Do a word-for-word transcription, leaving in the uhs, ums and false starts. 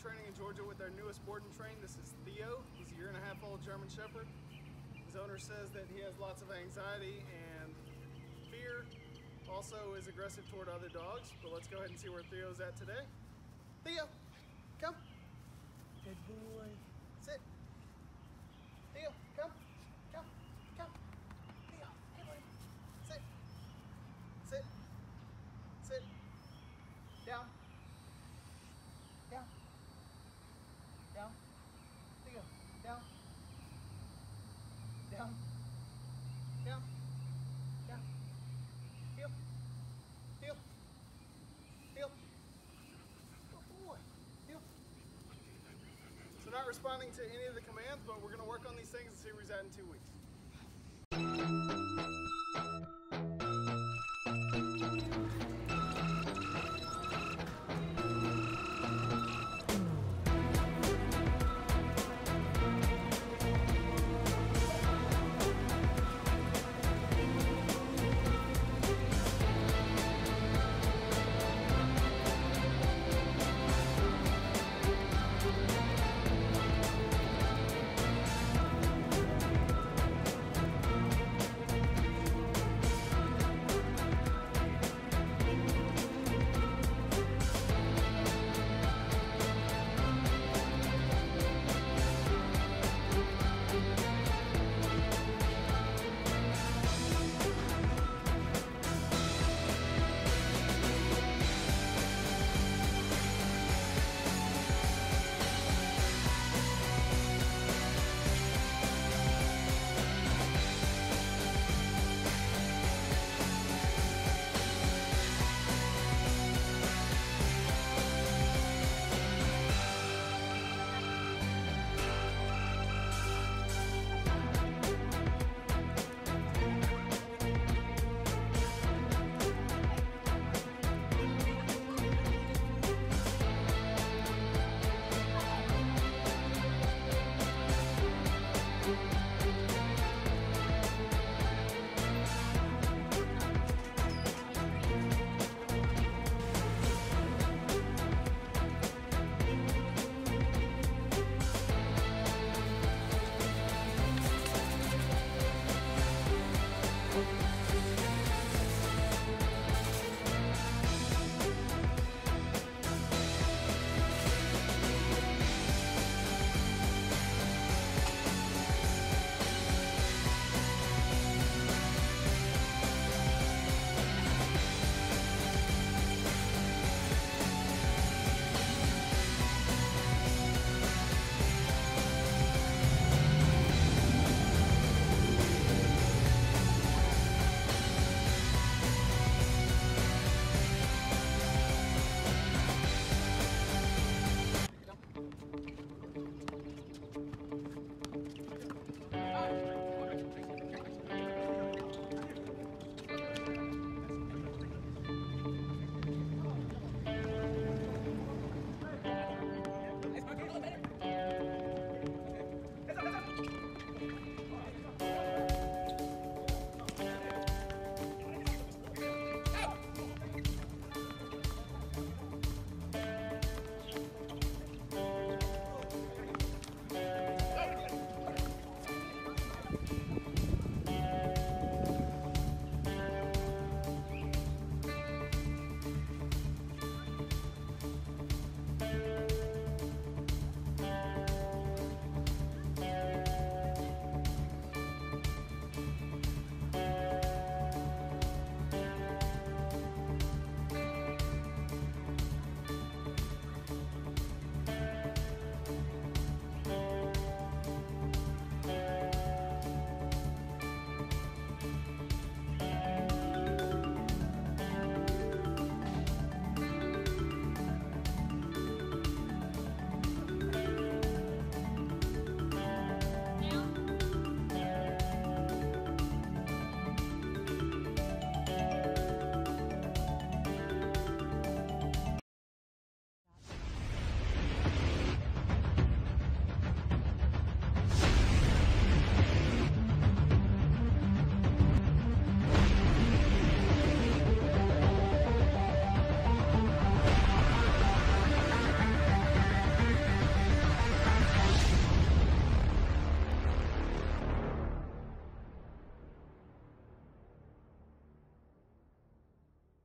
training in Georgia with our newest board and train. This is Theo. He's a year and a half old German Shepherd. His owner says that he has lots of anxiety and fear. Also is aggressive toward other dogs, but let's go ahead and see where Theo's at today. Theo, come. Good boy. Sit. Theo, come. Come. Come. Theo, hey buddy. Sit. Sit. Sit. Down. Down. Down. Theo, down. Down. Down. Down. Heel. Heel. Heel. Good boy. Heel. So not responding to any of the commands, but we're going to work on these things and see where he's at in two weeks.